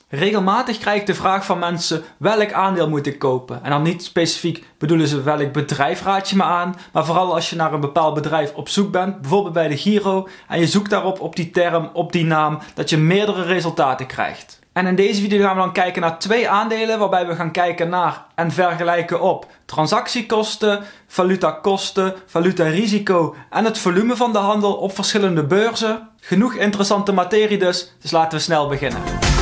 Regelmatig krijg ik de vraag van mensen: welk aandeel moet ik kopen? En dan niet specifiek bedoelen ze welk bedrijf raad je me aan, maar vooral als je naar een bepaald bedrijf op zoek bent, bijvoorbeeld bij de Giro, en je zoekt daarop, op die term, op die naam, dat je meerdere resultaten krijgt. En in deze video gaan we dan kijken naar 2 aandelen, waarbij we gaan kijken naar en vergelijken op transactiekosten, valutakosten, valutarisico en het volume van de handel op verschillende beurzen. Genoeg interessante materie dus laten we snel beginnen.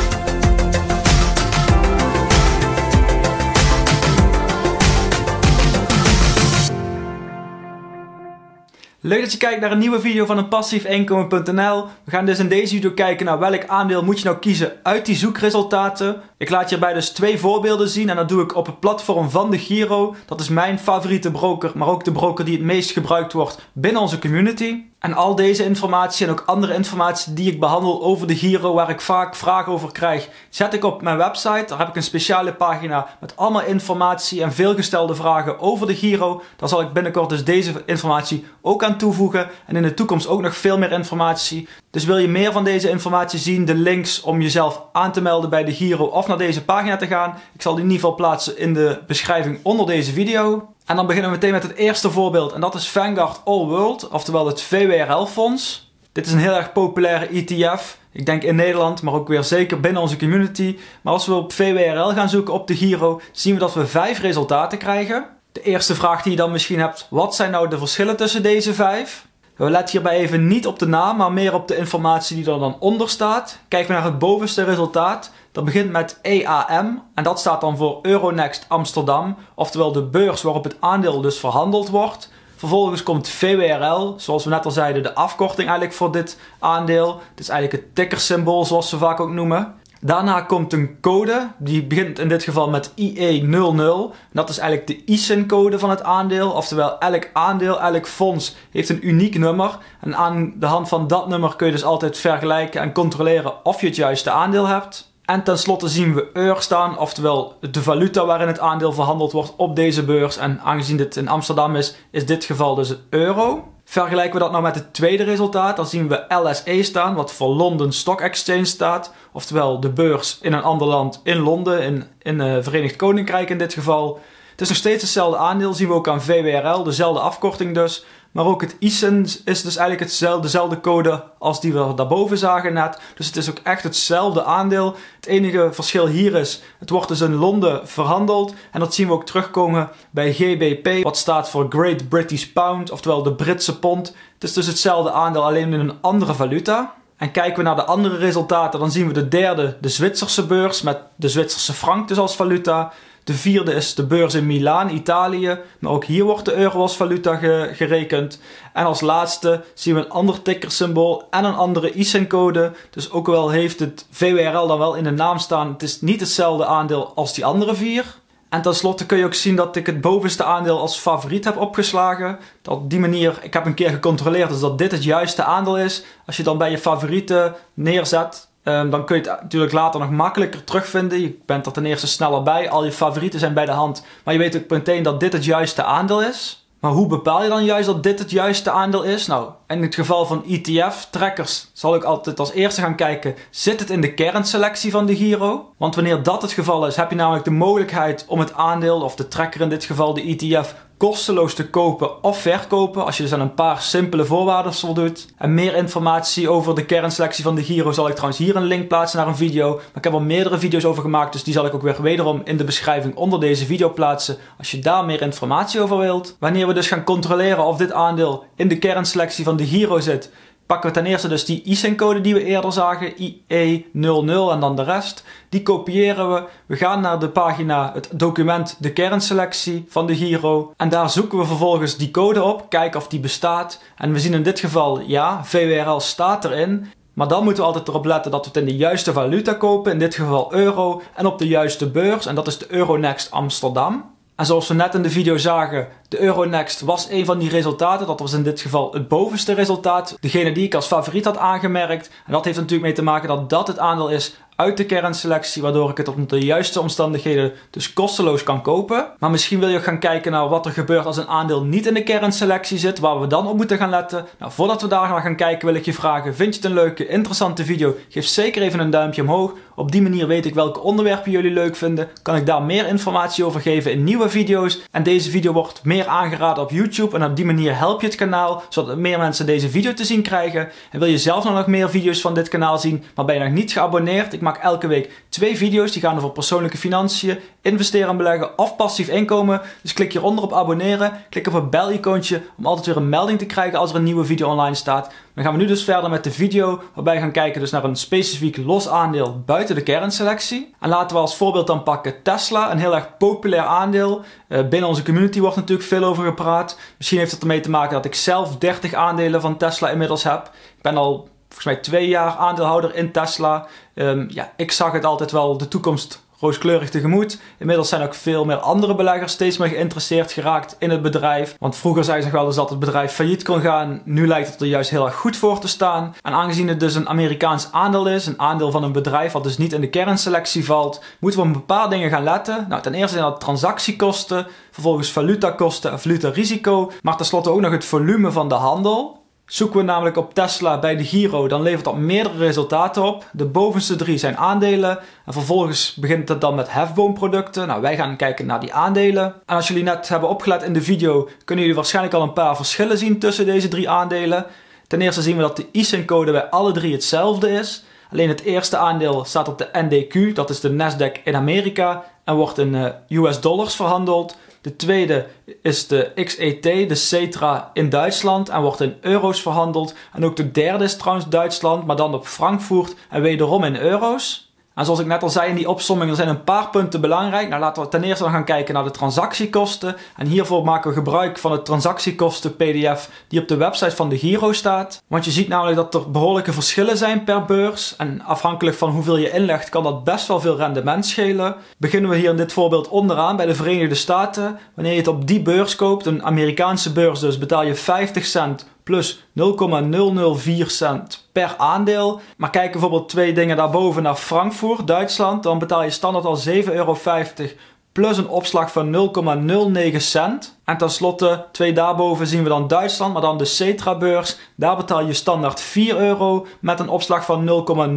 Leuk dat je kijkt naar een nieuwe video van passiefeinkomen.nl. We gaan dus in deze video kijken naar welk aandeel moet je nou kiezen uit die zoekresultaten. Ik laat je hierbij dus 2 voorbeelden zien en dat doe ik op het platform van de Giro. Dat is mijn favoriete broker, maar ook de broker die het meest gebruikt wordt binnen onze community. En al deze informatie en ook andere informatie die ik behandel over de Giro, waar ik vaak vragen over krijg, zet ik op mijn website. Daar heb ik een speciale pagina met allemaal informatie en veelgestelde vragen over de Giro. Daar zal ik binnenkort dus deze informatie ook aan toevoegen en in de toekomst ook nog veel meer informatie. Dus wil je meer van deze informatie zien, de links om jezelf aan te melden bij de Giro of naar deze pagina te gaan. Ik zal die in ieder geval plaatsen in de beschrijving onder deze video. En dan beginnen we meteen met het eerste voorbeeld en dat is Vanguard All World, oftewel het VWRL fonds. Dit is een heel erg populaire ETF, ik denk in Nederland, maar ook weer zeker binnen onze community. Maar als we op VWRL gaan zoeken op de Giro, zien we dat we 5 resultaten krijgen. De eerste vraag die je dan misschien hebt, wat zijn nou de verschillen tussen deze 5? We letten hierbij even niet op de naam, maar meer op de informatie die er dan onder staat. Kijken we naar het bovenste resultaat. Dat begint met EAM en dat staat dan voor Euronext Amsterdam, oftewel de beurs waarop het aandeel dus verhandeld wordt. Vervolgens komt VWRL, zoals we net al zeiden, de afkorting eigenlijk voor dit aandeel. Het is eigenlijk het tickersymbool zoals ze vaak ook noemen. Daarna komt een code, die begint in dit geval met IE00. Dat is eigenlijk de ISIN-code van het aandeel, oftewel elk aandeel, elk fonds heeft een uniek nummer. En aan de hand van dat nummer kun je dus altijd vergelijken en controleren of je het juiste aandeel hebt. En tenslotte zien we EUR staan, oftewel de valuta waarin het aandeel verhandeld wordt op deze beurs. En aangezien dit in Amsterdam is dit geval dus euro. Vergelijken we dat nou met het tweede resultaat, dan zien we LSE staan, wat voor London Stock Exchange staat. Oftewel de beurs in een ander land, in Londen, in Verenigd Koninkrijk in dit geval. Het is nog steeds hetzelfde aandeel, zien we ook aan VWRL, dezelfde afkorting dus. Maar ook het ISIN is dus eigenlijk dezelfde code als die we daarboven zagen net. Dus het is ook echt hetzelfde aandeel. Het enige verschil hier is, het wordt dus in Londen verhandeld. En dat zien we ook terugkomen bij GBP, wat staat voor Great British Pound, oftewel de Britse pond. Het is dus hetzelfde aandeel, alleen in een andere valuta. En kijken we naar de andere resultaten, dan zien we de derde, de Zwitserse beurs, met de Zwitserse frank dus als valuta. De vierde is de beurs in Milaan, Italië, maar ook hier wordt de euro als valuta gerekend. En als laatste zien we een ander tickersymbool en een andere ISIN-code. Dus ook al heeft het VWRL dan wel in de naam staan, het is niet hetzelfde aandeel als die andere 4. En tenslotte kun je ook zien dat ik het bovenste aandeel als favoriet heb opgeslagen. Op die manier, ik heb een keer gecontroleerd dus dat dit het juiste aandeel is. Als je dan bij je favorieten neerzet, dan kun je het natuurlijk later nog makkelijker terugvinden. Je bent er ten eerste sneller bij, al je favorieten zijn bij de hand. Maar je weet ook meteen dat dit het juiste aandeel is. Maar hoe bepaal je dan juist dat dit het juiste aandeel is? Nou, in het geval van ETF-trackers zal ik altijd als eerste gaan kijken, zit het in de kernselectie van de Giro? Want wanneer dat het geval is, heb je namelijk de mogelijkheid om het aandeel, of de tracker in dit geval, de ETF, kosteloos te kopen of verkopen, als je dus aan een paar simpele voorwaarden voldoet. En meer informatie over de kernselectie van de Giro zal ik trouwens hier een link plaatsen naar een video. Maar ik heb er meerdere video's over gemaakt, dus die zal ik ook weer wederom in de beschrijving onder deze video plaatsen, als je daar meer informatie over wilt. Wanneer we dus gaan controleren of dit aandeel in de kernselectie van de Giro zit, pakken we ten eerste dus die ISIN-code die we eerder zagen, IE00 en dan de rest. Die kopiëren we. We gaan naar de pagina, het document, de kernselectie van de Giro. En daar zoeken we vervolgens die code op, kijken of die bestaat. En we zien in dit geval, ja, VWRL staat erin. Maar dan moeten we altijd erop letten dat we het in de juiste valuta kopen, in dit geval euro, en op de juiste beurs. En dat is de Euronext Amsterdam. En zoals we net in de video zagen, de Euronext was een van die resultaten. Dat was in dit geval het bovenste resultaat. Degene die ik als favoriet had aangemerkt. En dat heeft natuurlijk mee te maken dat dat het aandeel is uit de kernselectie, waardoor ik het op de juiste omstandigheden dus kosteloos kan kopen. Maar misschien wil je ook gaan kijken naar wat er gebeurt als een aandeel niet in de kernselectie zit, waar we dan op moeten gaan letten. Nou, voordat we daar gaan kijken wil ik je vragen, vind je het een leuke, interessante video? Geef zeker even een duimpje omhoog. Op die manier weet ik welke onderwerpen jullie leuk vinden. Kan ik daar meer informatie over geven in nieuwe video's. En deze video wordt meer aangeraden op YouTube. En op die manier help je het kanaal, zodat meer mensen deze video te zien krijgen. En wil je zelf nog meer video's van dit kanaal zien, maar ben je nog niet geabonneerd? Ik maak elke week 2 video's. Die gaan over persoonlijke financiën, investeren en beleggen of passief inkomen. Dus klik hieronder op abonneren. Klik op het bel-icoontje om altijd weer een melding te krijgen als er een nieuwe video online staat. Dan gaan we nu dus verder met de video waarbij we gaan kijken dus naar een specifiek los aandeel buiten de kernselectie. En laten we als voorbeeld dan pakken Tesla, een heel erg populair aandeel. Binnen onze community wordt natuurlijk veel over gepraat. Misschien heeft het ermee te maken dat ik zelf 30 aandelen van Tesla inmiddels heb. Ik ben al volgens mij 2 jaar aandeelhouder in Tesla. Ik zag het altijd wel de toekomst rooskleurig tegemoet. Inmiddels zijn ook veel meer andere beleggers steeds meer geïnteresseerd geraakt in het bedrijf. Want vroeger zei ze nog wel eens dat het bedrijf failliet kon gaan. Nu lijkt het er juist heel erg goed voor te staan. En aangezien het dus een Amerikaans aandeel is, een aandeel van een bedrijf wat dus niet in de kernselectie valt, moeten we op een paar dingen gaan letten. Nou, ten eerste zijn dat transactiekosten, vervolgens valutakosten en valutarisico, maar tenslotte ook nog het volume van de handel. Zoeken we namelijk op Tesla bij de Giro, dan levert dat meerdere resultaten op. De bovenste 3 zijn aandelen en vervolgens begint het dan met hefboomproducten. Nou, wij gaan kijken naar die aandelen. En als jullie net hebben opgelet in de video, kunnen jullie waarschijnlijk al een paar verschillen zien tussen deze 3 aandelen. Ten eerste zien we dat de ISIN-code bij alle 3 hetzelfde is. Alleen het eerste aandeel staat op de NDQ, dat is de Nasdaq in Amerika, en wordt in US dollars verhandeld. De tweede is de XET, de Xetra in Duitsland en wordt in euro's verhandeld. En ook de derde is trouwens Duitsland, maar dan op Frankfurt en wederom in euro's. En zoals ik net al zei in die opsomming, er zijn een paar punten belangrijk. Nou, laten we ten eerste dan gaan kijken naar de transactiekosten. En hiervoor maken we gebruik van het transactiekosten PDF die op de website van de Giro staat. Want je ziet namelijk dat er behoorlijke verschillen zijn per beurs. En afhankelijk van hoeveel je inlegt kan dat best wel veel rendement schelen. Beginnen we hier in dit voorbeeld onderaan bij de Verenigde Staten. Wanneer je het op die beurs koopt, een Amerikaanse beurs dus, betaal je 50 cent plus 0,004 cent per aandeel. Maar kijk bijvoorbeeld 2 dingen daarboven naar Frankfurt, Duitsland. Dan betaal je standaard al 7,50 euro plus een opslag van 0,09 cent. En tenslotte 2 daarboven zien we dan Duitsland, maar dan de Xetra-beurs. Daar betaal je standaard 4 euro met een opslag van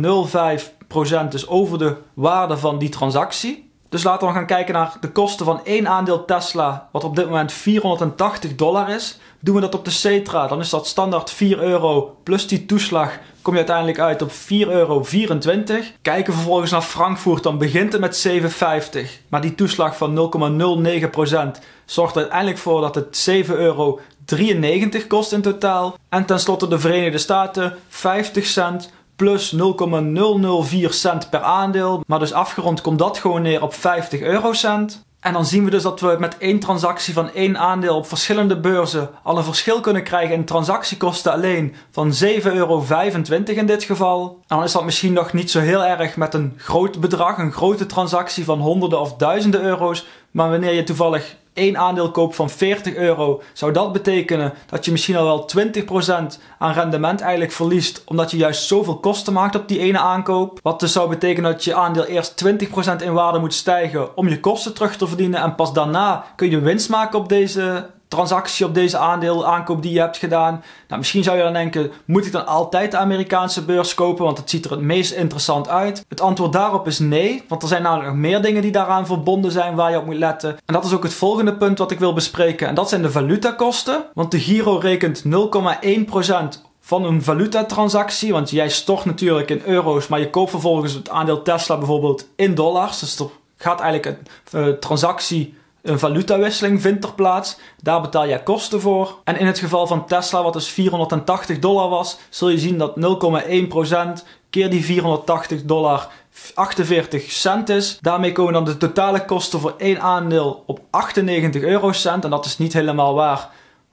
0,05%, dus over de waarde van die transactie. Dus laten we gaan kijken naar de kosten van 1 aandeel Tesla, wat op dit moment $480 is. Doen we dat op de Xetra, dan is dat standaard 4 euro plus die toeslag. Kom je uiteindelijk uit op 4,24 euro. Kijken we vervolgens naar Frankfurt, dan begint het met 7,50. Maar die toeslag van 0,09% zorgt er uiteindelijk voor dat het 7,93 euro kost in totaal. En tenslotte de Verenigde Staten, 50 cent. Plus 0,004 cent per aandeel. Maar dus afgerond komt dat gewoon neer op 50 eurocent. En dan zien we dus dat we met 1 transactie van 1 aandeel op verschillende beurzen al een verschil kunnen krijgen in transactiekosten alleen van 7,25 euro in dit geval. En dan is dat misschien nog niet zo heel erg met een groot bedrag, een grote transactie van honderden of duizenden euro's. Maar wanneer je toevallig 1 aandeel koopt van 40 euro, zou dat betekenen dat je misschien al wel 20% aan rendement eigenlijk verliest, omdat je juist zoveel kosten maakt op die ene aankoop. Wat dus zou betekenen dat je aandeel eerst 20% in waarde moet stijgen om je kosten terug te verdienen en pas daarna kun je winst maken op deze transactie, op deze aankoop die je hebt gedaan. Nou, misschien zou je dan denken, moet ik dan altijd de Amerikaanse beurs kopen, want het ziet er het meest interessant uit? Het antwoord daarop is nee, want er zijn namelijk nog meer dingen die daaraan verbonden zijn waar je op moet letten. En dat is ook het volgende punt wat ik wil bespreken, en dat zijn de valutakosten. Want de Giro rekent 0,1% van een valutatransactie, want jij stort natuurlijk in euro's, maar je koopt vervolgens het aandeel Tesla bijvoorbeeld in dollars. Dus er gaat eigenlijk een transactie, een valutawisseling vindt er plaats. Daar betaal jij kosten voor. En in het geval van Tesla, wat dus $480 was, zul je zien dat 0,1% keer die $480 48 cent is. Daarmee komen dan de totale kosten voor 1 aandeel op 98 eurocent. En dat is niet helemaal waar.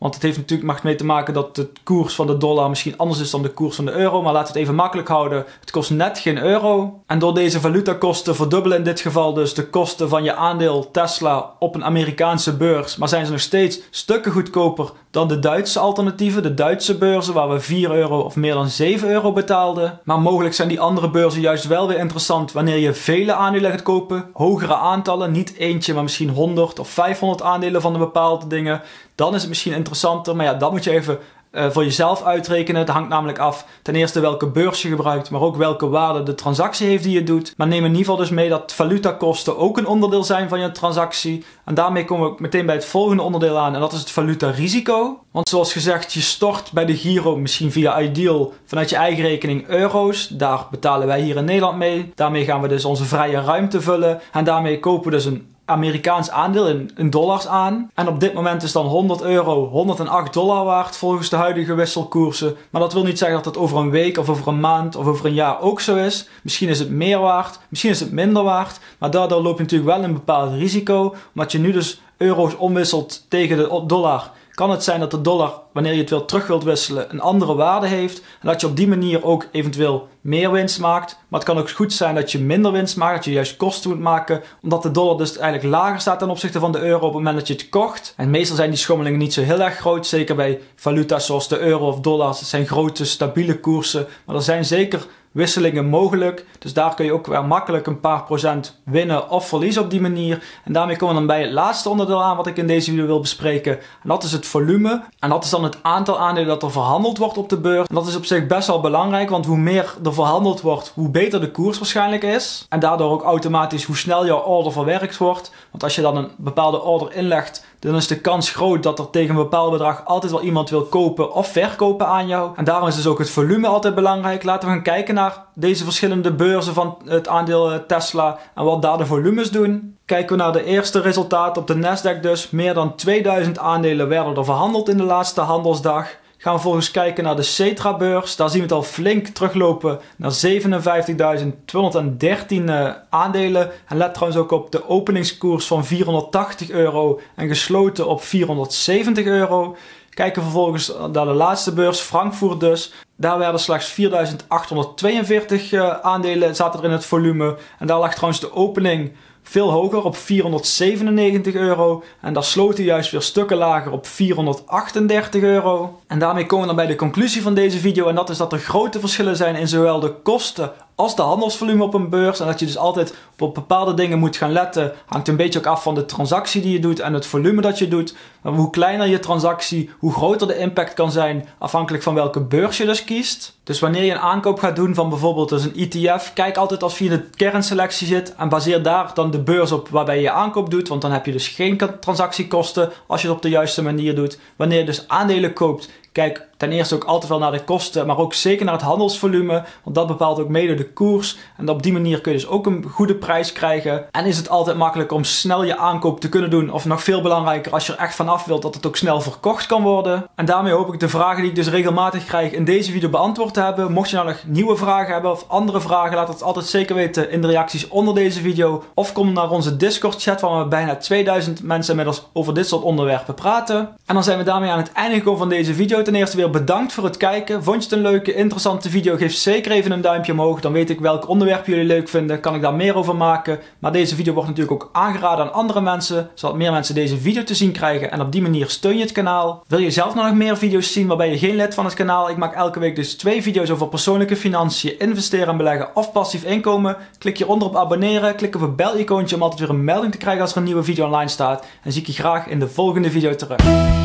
Want het heeft natuurlijk mag mee te maken dat de koers van de dollar misschien anders is dan de koers van de euro. Maar laten we het even makkelijk houden. Het kost net geen euro. En door deze valutakosten verdubbelen in dit geval dus de kosten van je aandeel Tesla op een Amerikaanse beurs. Maar zijn ze nog steeds stukken goedkoper dan de Duitse alternatieven. De Duitse beurzen waar we 4 euro of meer dan 7 euro betaalden. Maar mogelijk zijn die andere beurzen juist wel weer interessant wanneer je vele aandelen gaat kopen. Hogere aantallen, niet eentje maar misschien 100 of 500 aandelen van de bepaalde dingen. Dan is het misschien interessanter, maar ja, dat moet je even voor jezelf uitrekenen. Het hangt namelijk af ten eerste welke beurs je gebruikt, maar ook welke waarde de transactie heeft die je doet. Maar neem in ieder geval dus mee dat valutakosten ook een onderdeel zijn van je transactie. En daarmee komen we meteen bij het volgende onderdeel aan en dat is het valutarisico. Want zoals gezegd, je stort bij de Giro, misschien via Ideal, vanuit je eigen rekening euro's. Daar betalen wij hier in Nederland mee. Daarmee gaan we dus onze vrije ruimte vullen en daarmee kopen we dus een Amerikaans aandeel in dollars aan. En op dit moment is dan 100 euro 108 dollar waard volgens de huidige wisselkoersen. Maar dat wil niet zeggen dat het over een week of over een maand of over een jaar ook zo is. Misschien is het meer waard, misschien is het minder waard. Maar daardoor loop je natuurlijk wel een bepaald risico. Omdat je nu dus euro's omwisselt tegen de dollar. Kan het zijn dat de dollar, wanneer je het weer terug wilt wisselen, een andere waarde heeft. En dat je op die manier ook eventueel meer winst maakt. Maar het kan ook goed zijn dat je minder winst maakt, dat je juist kosten moet maken. Omdat de dollar dus eigenlijk lager staat ten opzichte van de euro op het moment dat je het kocht. En meestal zijn die schommelingen niet zo heel erg groot. Zeker bij valuta's zoals de euro of dollars. Het zijn grote, stabiele koersen. Maar er zijn zeker wisselingen mogelijk. Dus daar kun je ook wel makkelijk een paar procent winnen of verliezen op die manier. En daarmee komen we dan bij het laatste onderdeel aan wat ik in deze video wil bespreken. En dat is het volume. En dat is dan het aantal aandelen dat er verhandeld wordt op de beurs. En dat is op zich best wel belangrijk, want hoe meer er verhandeld wordt, hoe beter de koers waarschijnlijk is. En daardoor ook automatisch hoe snel jouw order verwerkt wordt. Want als je dan een bepaalde order inlegt, dan is de kans groot dat er tegen een bepaald bedrag altijd wel iemand wil kopen of verkopen aan jou. En daarom is dus ook het volume altijd belangrijk. Laten we gaan kijken naar deze verschillende beurzen van het aandeel Tesla en wat daar de volumes doen. Kijken we naar de eerste resultaten op de Nasdaq dus. Meer dan 2000 aandelen werden er verhandeld in de laatste handelsdag. Gaan we vervolgens kijken naar de Cetra-beurs. Daar zien we het al flink teruglopen naar 57.213 aandelen. En let trouwens ook op de openingskoers van 480 euro en gesloten op 470 euro. Kijken we vervolgens naar de laatste beurs, Frankfurt dus. Daar werden slechts 4.842 aandelen zaten er in het volume. En daar lag trouwens de opening veel hoger op 497 euro. En daar sloten juist weer stukken lager op 438 euro. En daarmee komen we dan bij de conclusie van deze video. En dat is dat er grote verschillen zijn in zowel de kosten als de handelsvolume op een beurs. En dat je dus altijd op bepaalde dingen moet gaan letten. Hangt een beetje ook af van de transactie die je doet en het volume dat je doet. Maar hoe kleiner je transactie, hoe groter de impact kan zijn afhankelijk van welke beurs je dus kiest. Dus wanneer je een aankoop gaat doen van bijvoorbeeld dus een ETF, kijk altijd als je in de kernselectie zit en baseer daar dan de beurs op waarbij je aankoop doet. Want dan heb je dus geen transactiekosten als je het op de juiste manier doet. Wanneer je dus aandelen koopt, kijk ten eerste ook altijd wel naar de kosten, maar ook zeker naar het handelsvolume, want dat bepaalt ook mede de koers. En op die manier kun je dus ook een goede prijs krijgen. En is het altijd makkelijk om snel je aankoop te kunnen doen, of nog veel belangrijker als je er echt vanaf wilt dat het ook snel verkocht kan worden. En daarmee hoop ik de vragen die ik dus regelmatig krijg in deze video beantwoord te hebben. Mocht je nou nog nieuwe vragen hebben of andere vragen, laat het altijd zeker weten in de reacties onder deze video. Of kom naar onze Discord chat waar we bijna 2000 mensen inmiddels over dit soort onderwerpen praten. En dan zijn we daarmee aan het einde gekomen van deze video. Ten eerste weer bedankt voor het kijken. Vond je het een leuke, interessante video? Geef zeker even een duimpje omhoog. Dan weet ik welk onderwerp jullie leuk vinden. Kan ik daar meer over maken. Maar deze video wordt natuurlijk ook aangeraden aan andere mensen. Zodat meer mensen deze video te zien krijgen. En op die manier steun je het kanaal. Wil je zelf nog meer video's zien waarbij je geen lid van het kanaal? Ik maak elke week dus 2 video's over persoonlijke financiën, investeren en beleggen of passief inkomen. Klik hieronder op abonneren. Klik op het bel-icoontje om altijd weer een melding te krijgen als er een nieuwe video online staat. En zie ik je graag in de volgende video terug.